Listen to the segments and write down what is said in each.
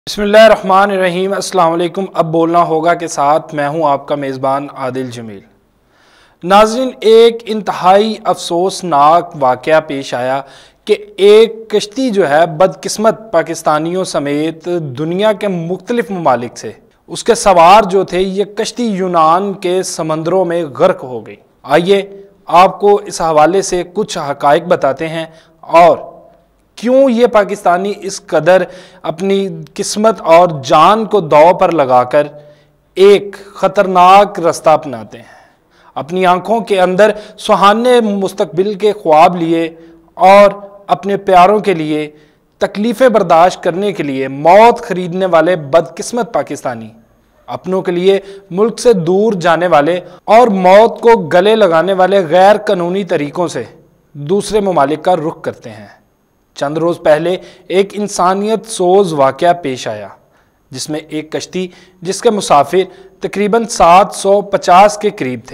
بسم اللہ الرحمن الرحیم۔ السلام علیکم۔ اب بولنا ہوگا کے ساتھ میں ہوں آپ کا میزبان عادل جمیل۔ ناظرین، ایک انتہائی افسوسناک واقعہ پیش آیا کہ ایک کشتی جو ہے بدقسمت پاکستانیوں سمیت دنیا کے مختلف ممالک سے اس کے سوار جو تھے، یہ کشتی یونان کے سمندروں میں غرق ہو گئی۔ آئیے آپ کو اس حوالے سے کچھ حقائق بتاتے ہیں اور کیوں یہ پاکستانی اس قدر اپنی قسمت اور جان کو داؤ پر لگا کر ایک خطرناک رستہ اپناتے ہیں، اپنی آنکھوں کے اندر سہانے مستقبل کے خواب لیے اور اپنے پیاروں کے لیے تکلیفیں برداشت کرنے کے لیے موت خریدنے والے بدقسمت پاکستانی، اپنوں کے لیے ملک سے دور جانے والے اور موت کو گلے لگانے والے غیر قانونی طریقوں سے دوسرے ممالک کا رخ کرتے ہیں۔ چند روز پہلے ایک انسانیت سوز واقعہ پیش آیا جس میں ایک کشتی جس کے مسافر تقریباً 750 کے قریب تھے،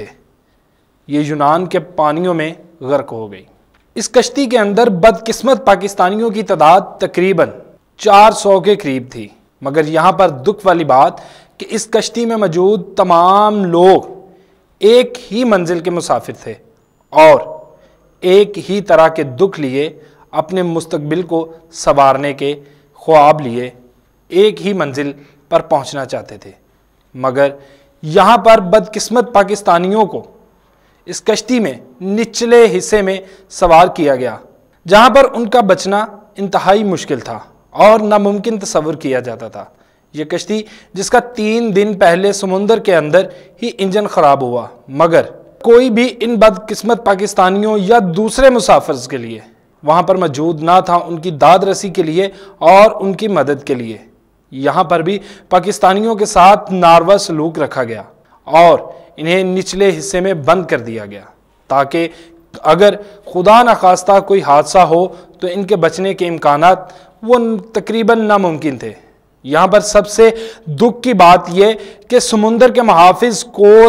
یہ یونان کے پانیوں میں غرق ہو گئی۔ اس کشتی کے اندر بدقسمت پاکستانیوں کی تعداد تقریباً 400 کے قریب تھی، مگر یہاں پر دکھ والی بات کہ اس کشتی میں موجود تمام لوگ ایک ہی منزل کے مسافر تھے اور ایک ہی طرح کے دکھ لیے اپنے مستقبل کو سنوارنے کے خواب لیے ایک ہی منزل پر پہنچنا چاہتے تھے، مگر یہاں پر بدقسمت پاکستانیوں کو اس کشتی میں نچلے حصے میں سوار کیا گیا، جہاں پر ان کا بچنا انتہائی مشکل تھا اور ناممکن تصور کیا جاتا تھا۔ یہ کشتی جس کا 3 دن پہلے سمندر کے اندر ہی انجن خراب ہوا، مگر کوئی بھی ان بدقسمت پاکستانیوں یا دوسرے مسافرز کے لیے وہاں پر موجود نہ تھا ان کی داد رسی کے لیے اور ان کی مدد کے لیے۔ یہاں پر بھی پاکستانیوں کے ساتھ ناروا سلوک رکھا گیا اور انہیں نچلے حصے میں بند کر دیا گیا تاکہ اگر خدا نخواستہ کوئی حادثہ ہو تو ان کے بچنے کے امکانات وہ تقریباً ناممکن تھے۔ یہاں پر سب سے دکھ کی بات یہ کہ سمندر کے محافظ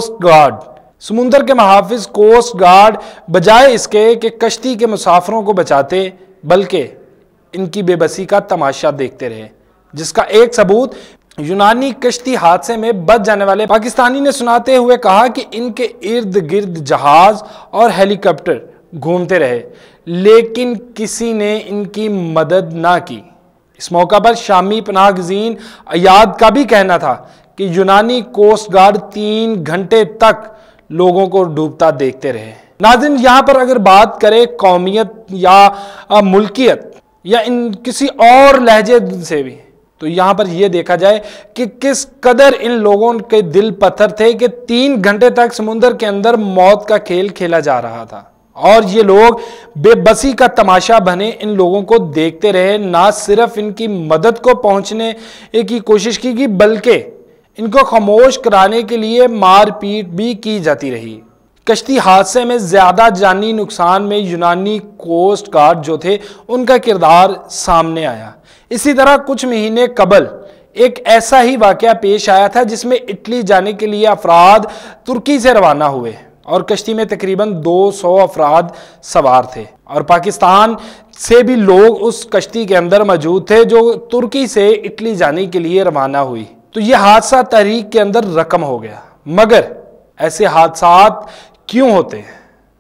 کوسٹ گارڈ بجائے اس کے کہ کشتی کے مسافروں کو بچاتے بلکہ ان کی بے بسی کا تماشا دیکھتے رہے، جس کا ایک ثبوت یونانی کشتی حادثے میں بچ جانے والے پاکستانی نے سناتے ہوئے کہا کہ ان کے ارد گرد جہاز اور ہیلی کاپٹر گھومتے رہے لیکن کسی نے ان کی مدد نہ کی۔ اس موقع پر شامی پناہ گزین ایاد کا بھی کہنا تھا کہ یونانی کوسٹ گارڈ 3 گھنٹے تک لوگوں کو ڈوبتا دیکھتے رہے۔ ناظرین، یہاں پر اگر بات کریں قومیت یا ملکیت یا ان کسی اور لہجے سے بھی، تو یہاں پر یہ دیکھا جائے کہ کس قدر ان لوگوں کے دل پتھر تھے کہ 3 گھنٹے تک سمندر کے اندر موت کا کھیل کھیلا جا رہا تھا اور یہ لوگ بے بسی کا تماشا بنے ان لوگوں کو دیکھتے رہے، نہ صرف ان کی مدد کو پہنچنے کی کوشش کی گئی بلکہ ان کو خاموش کرانے کے لیے مار پیٹ بھی کی جاتی رہی۔ کشتی حادثے میں زیادہ جانی نقصان میں یونانی کوسٹ گارڈ جو تھے ان کا کردار سامنے آیا۔ اسی طرح کچھ مہینے قبل ایک ایسا ہی واقعہ پیش آیا تھا جس میں اٹلی جانے کے لیے افراد ترکی سے روانہ ہوئے اور کشتی میں تقریباً 200 افراد سوار تھے اور پاکستان سے بھی لوگ اس کشتی کے اندر موجود تھے جو ترکی سے اٹلی جانے کے لیے روانہ ہوئی۔ تو یہ حادثہ تاریخ کے اندر رقم ہو گیا، مگر ایسے حادثات کیوں ہوتے ہیں؟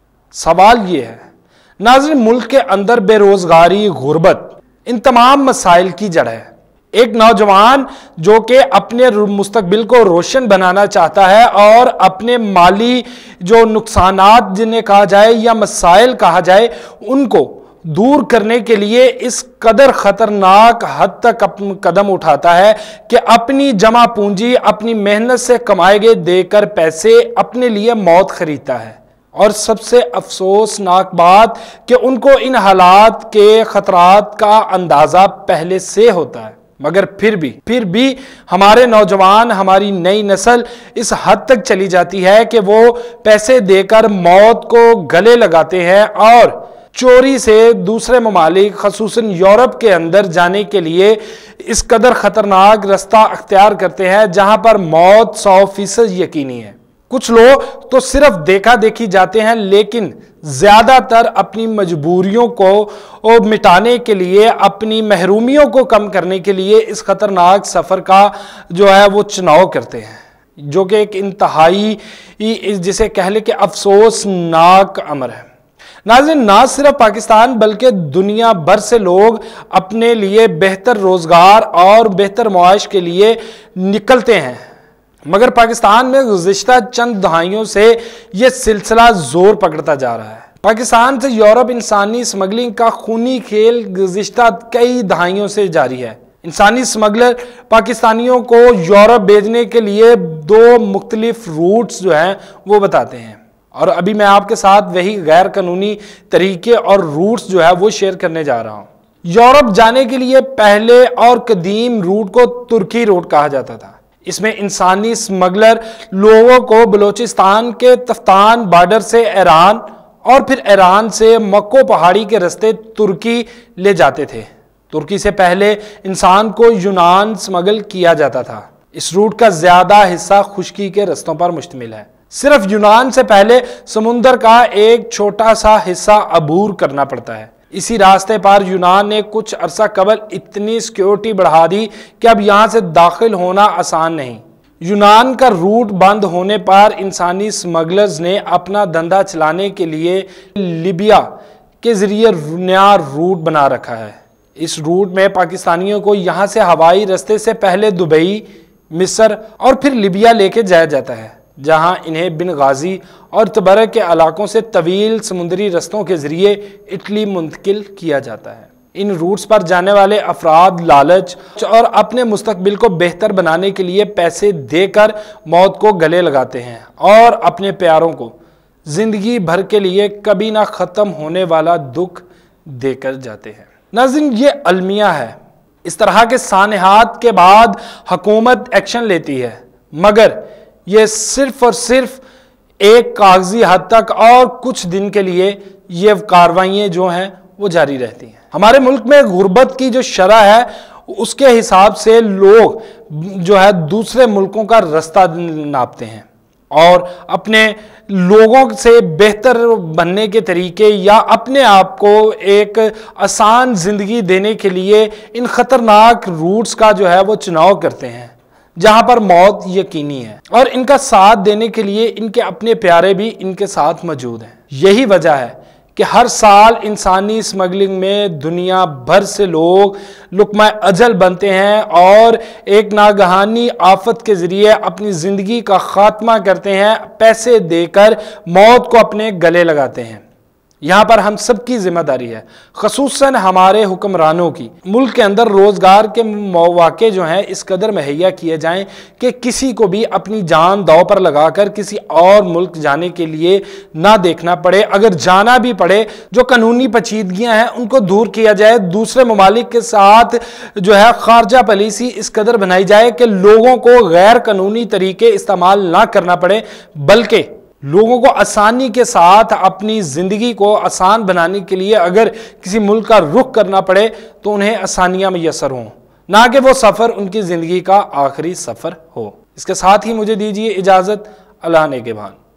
سوال یہ ہے ناظرین، ملک کے اندر بے روزگاری، غربت ان تمام مسائل کی جڑ ہے۔ ایک نوجوان جو کہ اپنے مستقبل کو روشن بنانا چاہتا ہے اور اپنے مالی جو نقصانات جنہیں کہا جائے یا مسائل کہا جائے ان کو دور کرنے کے لیے اس قدر خطرناک حد تک قدم اٹھاتا ہے کہ اپنی جمع پونجی، اپنی محنت سے کمائے گئے دے کر پیسے اپنے لیے موت خریدتا ہے۔ اور سب سے افسوسناک بات کہ ان کو ان حالات کے خطرات کا اندازہ پہلے سے ہوتا ہے، مگر پھر بھی ہمارے نوجوان، ہماری نئی نسل اس حد تک چلی جاتی ہے کہ وہ پیسے دے کر موت کو گلے لگاتے ہیں اور چوری سے دوسرے ممالک خصوصاً یورپ کے اندر جانے کے لیے اس قدر خطرناک رستہ اختیار کرتے ہیں جہاں پر موت 100% یقینی ہے۔ کچھ لوگ تو صرف دیکھا دیکھی جاتے ہیں، لیکن زیادہ تر اپنی مجبوریوں کو مٹانے کے لیے، اپنی محرومیوں کو کم کرنے کے لیے اس خطرناک سفر کا جو ہے وہ چناؤ کرتے ہیں، جو کہ ایک انتہائی جسے کہہ لے کہ افسوسناک امر ہے۔ ناظرین، نہ صرف پاکستان بلکہ دنیا بھر سے لوگ اپنے لیے بہتر روزگار اور بہتر معاش کے لیے نکلتے ہیں، مگر پاکستان میں گزشتہ چند دہائیوں سے یہ سلسلہ زور پکڑتا جا رہا ہے۔ پاکستان سے یورپ انسانی اسمگلنگ کا خونی کھیل گزشتہ کئی دہائیوں سے جاری ہے۔ انسانی اسمگلر پاکستانیوں کو یورپ بھیجنے کے لیے دو مختلف روٹس جو ہیں وہ بتاتے ہیں، اور ابھی میں آپ کے ساتھ وہی غیر قانونی طریقے اور روٹس جو ہے وہ شیئر کرنے جا رہا ہوں۔ یورپ جانے کے لیے پہلے اور قدیم روٹ کو ترکی روٹ کہا جاتا تھا۔ اس میں انسانی اسمگلر لوگوں کو بلوچستان کے تفتان بارڈر سے ایران اور پھر ایران سے مکو پہاڑی کے رستے ترکی لے جاتے تھے۔ ترکی سے پہلے انسان کو یونان اسمگل کیا جاتا تھا۔ اس روٹ کا زیادہ حصہ خشکی کے رستوں پر مشتمل ہے۔ صرف یونان سے پہلے سمندر کا ایک چھوٹا سا حصہ عبور کرنا پڑتا ہے۔ اسی راستے پر یونان نے کچھ عرصہ قبل اتنی سیکیورٹی بڑھا دی کہ اب یہاں سے داخل ہونا آسان نہیں۔ یونان کا روٹ بند ہونے پر انسانی اسمگلرز نے اپنا دھندا چلانے کے لیے لیبیا کے ذریعے نیا روٹ بنا رکھا ہے۔ اس روٹ میں پاکستانیوں کو یہاں سے ہوائی رستے سے پہلے دبئی، مصر اور پھر لیبیا لے کے جایا جاتا ہے، جہاں انہیں بنغازی اور تبرک کے علاقوں سے طویل سمندری رستوں کے ذریعے اٹلی منتقل کیا جاتا ہے۔ ان روٹس پر جانے والے افراد لالچ اور اپنے مستقبل کو بہتر بنانے کے لیے پیسے دے کر موت کو گلے لگاتے ہیں اور اپنے پیاروں کو زندگی بھر کے لیے کبھی نہ ختم ہونے والا دکھ دے کر جاتے ہیں۔ ناظرین، یہ المیہ ہے۔ اس طرح کے سانحات کے بعد حکومت ایکشن لیتی ہے، مگر یہ صرف اور صرف ایک کاغذی حد تک اور کچھ دن کے لیے یہ کارروائیاں جو ہیں وہ جاری رہتی ہیں۔ ہمارے ملک میں غربت کی جو شرح ہے اس کے حساب سے لوگ جو ہے دوسرے ملکوں کا رستہ ناپتے ہیں اور اپنے لوگوں سے بہتر بننے کے طریقے یا اپنے آپ کو ایک آسان زندگی دینے کے لیے ان خطرناک روٹس کا جو ہے وہ چناؤ کرتے ہیں، جہاں پر موت یقینی ہے، اور ان کا ساتھ دینے کے لیے ان کے اپنے پیارے بھی ان کے ساتھ موجود ہیں۔ یہی وجہ ہے کہ ہر سال انسانی اسمگلنگ میں دنیا بھر سے لوگ لقمہ اجل بنتے ہیں اور ایک ناگہانی آفت کے ذریعے اپنی زندگی کا خاتمہ کرتے ہیں، پیسے دے کر موت کو اپنے گلے لگاتے ہیں۔ یہاں پر ہم سب کی ذمہ داری ہے، خصوصاً ہمارے حکمرانوں کی۔ ملک کے اندر روزگار کے مواقع جو ہیں اس قدر مہیا کیے جائیں کہ کسی کو بھی اپنی جان داؤ پر لگا کر کسی اور ملک جانے کے لیے نہ دیکھنا پڑے۔ اگر جانا بھی پڑے، جو قانونی پیچیدگیاں ہیں ان کو دور کیا جائے، دوسرے ممالک کے ساتھ جو ہے خارجہ پالیسی اس قدر بنائی جائے کہ لوگوں کو غیر قانونی طریقے استعمال نہ کرنا پڑے، بلکہ لوگوں کو آسانی کے ساتھ اپنی زندگی کو آسان بنانے کے لیے اگر کسی ملک کا رخ کرنا پڑے تو انہیں آسانیاں میسر ہوں، نہ کہ وہ سفر ان کی زندگی کا آخری سفر ہو۔ اس کے ساتھ ہی مجھے دیجیے اجازت۔ اللہ نگہبان۔